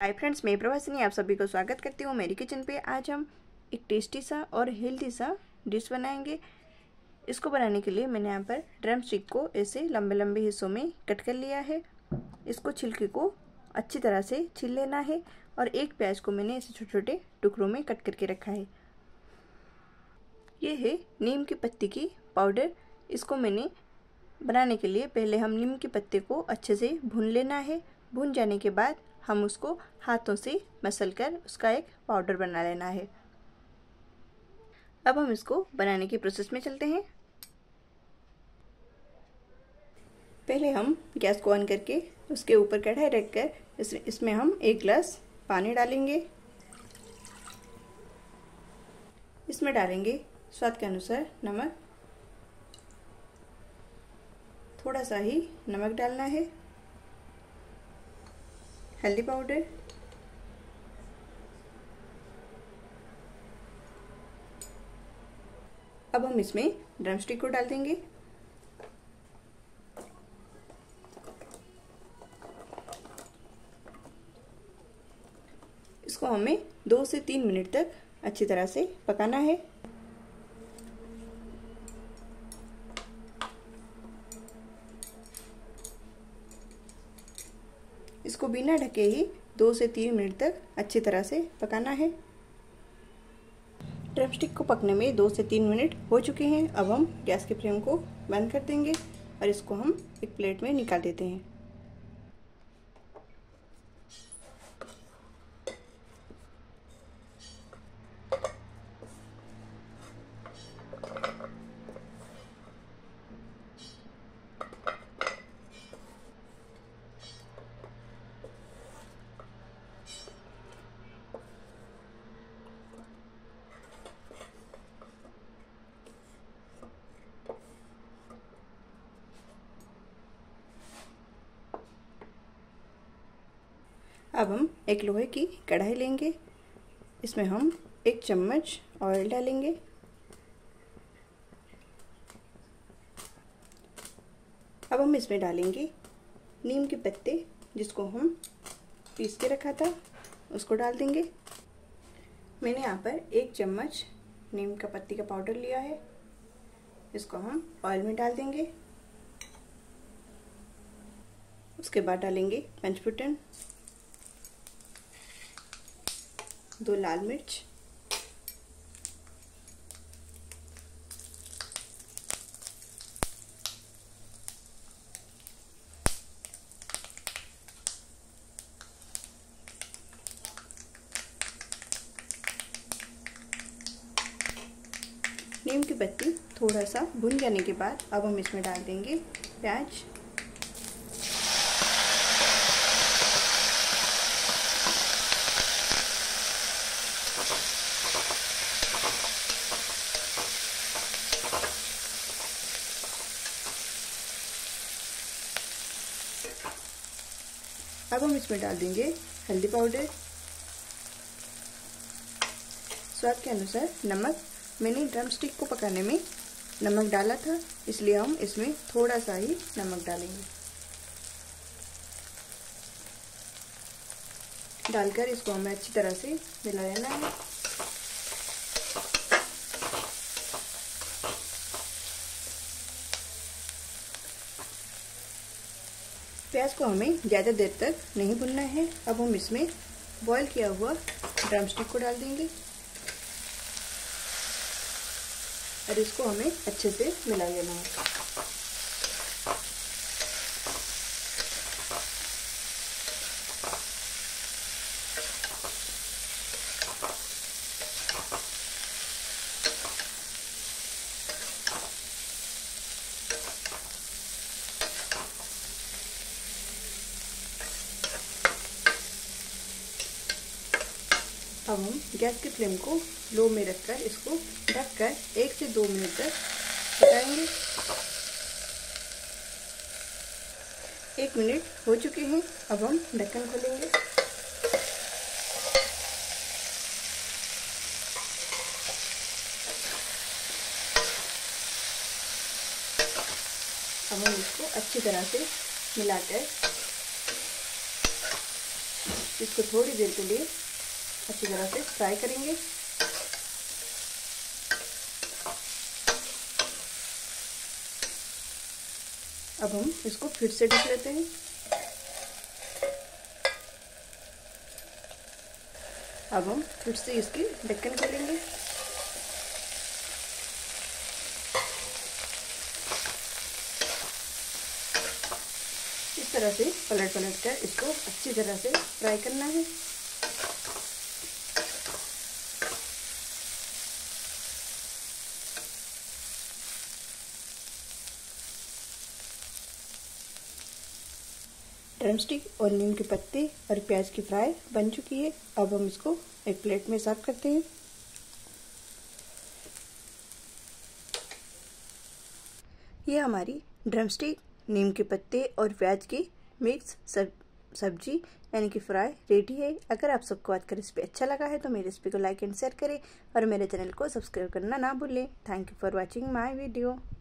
Hi friends, मैं प्रवासिनी आप सभी को स्वागत करती हूँ मेरी किचन पे। आज हम एक टेस्टी सा और हेल्दी सा डिश बनाएंगे। इसको बनाने के लिए मैंने यहाँ पर ड्रम स्टिक को ऐसे लंबे लंबे हिस्सों में कट कर लिया है। इसको छिलके को अच्छी तरह से छील लेना है और एक प्याज को मैंने ऐसे छोटे छोटे टुकड़ों में कट करके रखा है। ये है नीम की पत्ती की पाउडर। इसको मैंने बनाने के लिए पहले हम नीम के पत्ते को अच्छे से भून लेना है। भून जाने के बाद हम उसको हाथों से मसलकर उसका एक पाउडर बना लेना है। अब हम इसको बनाने की प्रोसेस में चलते हैं। पहले हम गैस को ऑन करके उसके ऊपर कढ़ाई रखकर इसमें हम 1 गिलास पानी डालेंगे। इसमें डालेंगे स्वाद के अनुसार नमक। थोड़ा सा ही नमक डालना है, हल्दी पाउडर, अब हम इसमें ड्रम स्टिक को डाल देंगे। इसको हमें 2 से 3 मिनट तक अच्छी तरह से पकाना है। इसको बिना ढके ही 2 से 3 मिनट तक अच्छी तरह से पकाना है। ड्रम स्टिक को पकने में 2 से 3 मिनट हो चुके हैं। अब हम गैस के फ्लेम को बंद कर देंगे और इसको हम एक प्लेट में निकाल देते हैं। अब हम एक लोहे की कढ़ाई लेंगे। इसमें हम 1 चम्मच ऑयल डालेंगे। अब हम इसमें डालेंगे नीम के पत्ते, जिसको हम पीस के रखा था, उसको डाल देंगे। मैंने यहाँ पर 1 चम्मच नीम का पत्ती का पाउडर लिया है। इसको हम ऑयल में डाल देंगे। उसके बाद डालेंगे पंचफुटन, 2 लाल मिर्च, नीम की पत्ती थोड़ा सा भुन जाने के बाद अब हम इसमें डाल देंगे प्याज। अब हम इसमें डाल देंगे हल्दी पाउडर, स्वाद के अनुसार नमक। मैंने ड्रम स्टिक को पकाने में नमक डाला था, इसलिए हम इसमें थोड़ा सा ही नमक डालेंगे। डालकर इसको हमें अच्छी तरह से मिला लेना है। प्याज को हमें ज़्यादा देर तक नहीं भुनना है। अब हम इसमें बॉईल किया हुआ ड्रम स्टिक को डाल देंगे और इसको हमें अच्छे से मिला लेना है। अब हम गैस की फ्लेम को लो में रखकर इसको ढककर 1 से 2 मिनट तक पकाएंगे। 1 मिनट हो चुके हैं। अब हम ढक्कन खोलेंगे। अब हम इसको अच्छी तरह से मिलाकर इसको थोड़ी देर के लिए अच्छी तरह से फ्राई करेंगे। अब हम इसको फिर से ढक लेते हैं। अब हम फिर से इसकी ढक्कन खोलेंगे। इस तरह से पलट कर इसको अच्छी तरह से फ्राई करना है। ड्रमस्टिक और नीम के पत्ते और प्याज की फ्राई बन चुकी है। अब हम इसको एक प्लेट में सर्व करते हैं। ये हमारी ड्रमस्टिक, नीम के पत्ते और प्याज की मिक्स सब्जी यानी कि फ्राई रेडी है। अगर आप सबको आज का रेसिपी अच्छा लगा है तो मेरी रेसिपी को लाइक एंड शेयर करें और मेरे चैनल को सब्सक्राइब करना ना भूलें। Thank you for watching my video.